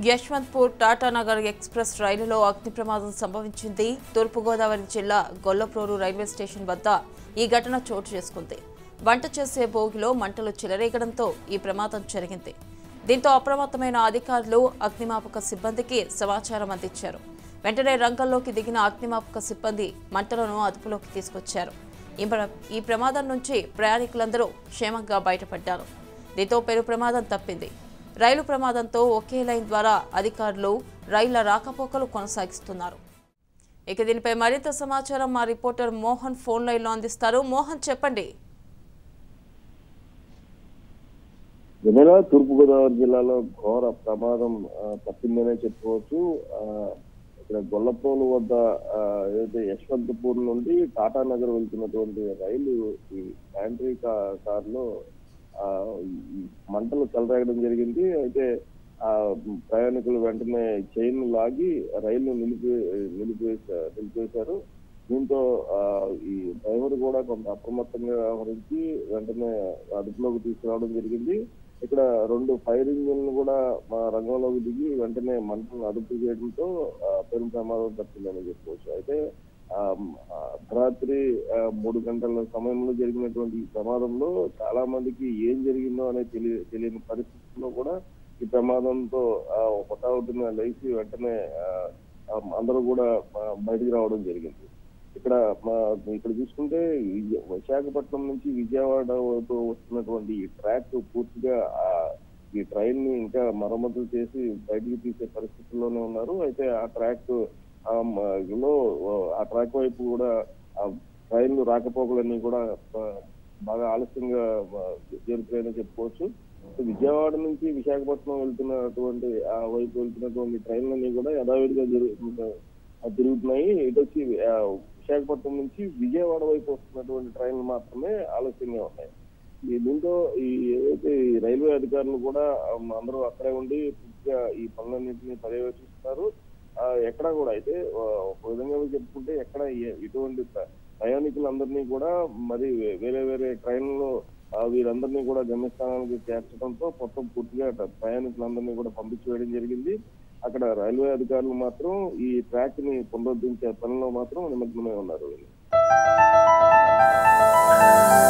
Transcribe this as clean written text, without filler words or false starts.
Yesvantpur Tatanagar express రైలులో అగ్ని ప్రమాదం సంభవించింది. తూర్పుగోదావరి జిల్లా గొల్లప్రోలు రైల్వే స్టేషన్ వద్ద ఈ ఘటన చోటు చేసుకుంది. వంట చేసే బోగిలో మంటలు చెలరేగడంతో ఈ ప్రమాదం జరిగింది. దీంతో అప్రమత్తమైన అధికారులు అగ్నిమాపక సిబ్బందికి సమాచారం అందించారు. వెంటనే రంగంలోకి దిగిన అగ్నిమాపక సిబ్బంది మంటలను అదుపులోకి తీసుకొచ్చారు. ఈ ప్రమాదం నుంచి ప్రయాణికులందరూ క్షేమంగా బయటపడ్డారు. దీంతో పెను ప్రమాదం తప్పింది. రైలు ప్రమాదంతో ఒకే లైన్ ద్వారా అధికారులు రైళ్ల రాకపోకలు కొనసాగిస్తున్నారు. ఇక దీనిపై మరింత సమాచారం మా రిపోర్టర్ మోహన్ ఫోన్ లైన్లో అందిస్తారు. మోహన్, చెప్పండి. తూర్పుగోదావరి జిల్లాలో ఘోర ప్రమాదం తప్పిందనే చెప్పుకోవచ్చు. ఇక్కడ గొల్లప్రోలు వద్ద ఏదైతే యశ్వంతపూర్ నుండి టాటానగర్ వెళ్తున్నటువంటి రైలు ఈ ప్యాంట్రీ కారులో మంటలు చెలరేగడం జరిగింది. అయితే ఆ ప్రయాణికులు వెంటనే చైన్ లాగి రైలు నిలిపివేశారు. దీంతో ఈ డ్రైవర్ కూడా కొంత అప్రమత్తంగా వ్యవహరించి వెంటనే అదుపులోకి తీసుకురావడం జరిగింది. ఇక్కడ 2 ఫైర్ ఇంజిన్లు కూడా రంగంలోకి దిగి వెంటనే మంటలను అదుపు చేయడంతో పెను ప్రమాదం తప్పిందని చెప్పుకోవచ్చు. అయితే అర్ధరాత్రి 3 గంటల సమయంలో జరిగినటువంటి ఈ ప్రమాదంలో చాలా మందికి ఏం జరిగిందో అనేది తెలియని పరిస్థితుల్లో కూడా ఈ ప్రమాదంతో హుటాహుటిన లేచి వెంటనే అందరూ కూడా బయటికి రావడం జరిగింది. ఇక్కడ చూసుకుంటే విశాఖపట్నం నుంచి విజయవాడ వైపు వస్తున్నటువంటి ఈ ట్రాక్ పూర్తిగా ఈ ట్రైన్ ని ఇంకా మరమ్మతులు చేసి బయటికి తీసే పరిస్థితుల్లోనే ఉన్నారు. అయితే ఆ ట్రాక్ వైపు కూడా ట్రైన్లు రాకపోకలన్నీ కూడా బాగా ఆలస్యంగా జరుగుతాయని చెప్పుకోవచ్చు. విజయవాడ నుంచి విశాఖపట్నం వెళ్తున్నటువంటి ఆ వైపు వెళ్తున్నటువంటి ట్రైన్లన్నీ కూడా యథావిధిగా తిరుగుతున్నాయి. ఇటు వచ్చి విశాఖపట్నం నుంచి విజయవాడ వైపు వస్తున్నటువంటి ట్రైన్లు మాత్రమే ఆలస్యంగా ఉన్నాయి. దీంతో ఏదైతే రైల్వే అధికారులు కూడా అందరూ అక్కడే ఉండి పూర్తిగా ఈ పనులన్నింటినీ పర్యవేక్షిస్తున్నారు. ఎక్కడా కూడా అయితే ఒక విధంగా చెప్పుకుంటే ఎక్కడ ఇటువంటి ప్రయాణికులందరినీ కూడా మరి వేరే వేరే ట్రైన్లో వీరందరినీ కూడా గమ్యస్థానానికి చేర్చడంతో మొత్తం పూర్తిగా ప్రయాణికులందరినీ కూడా పంపించివేయడం జరిగింది. అక్కడ రైల్వే అధికారులు మాత్రం ఈ ట్రాక్ ని పునరుద్ధరించే పనిలో మాత్రం నిమగ్నమై ఉన్నారు.